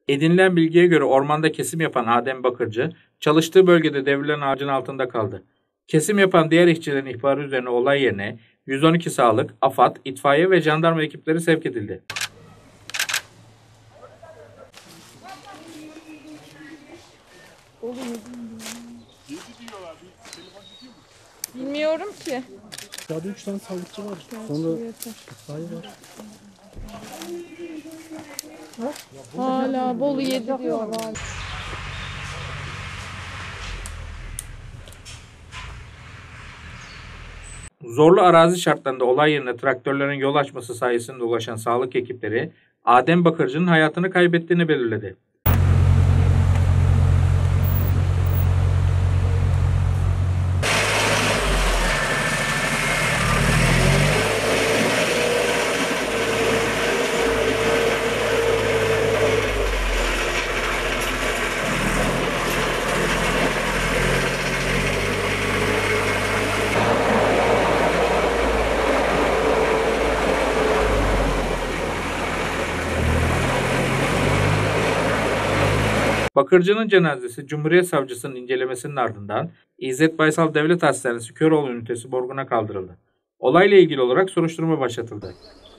Edinilen bilgiye göre ormanda kesim yapan Adem Bakırcı, çalıştığı bölgede devrilen ağacın altında kaldı. Kesim yapan diğer işçilerin ihbarı üzerine olay yerine 112 sağlık, AFAD, itfaiye ve jandarma ekipleri sevk edildi. Bilmiyorum ki. Sadece 3 tane sağlıkçı var. Sonra itfaiye var. Hala Bolu 7 diyorlar. Zorlu arazi şartlarında olay yerine traktörlerin yol açması sayesinde ulaşan sağlık ekipleri, Adem Bakırcı'nın hayatını kaybettiğini belirledi. Bakırcı'nın cenazesi Cumhuriyet Savcısının incelemesinin ardından İzzet Baysal Devlet Hastanesi Köroğlu Ünitesi morguna kaldırıldı. Olayla ilgili olarak soruşturma başlatıldı.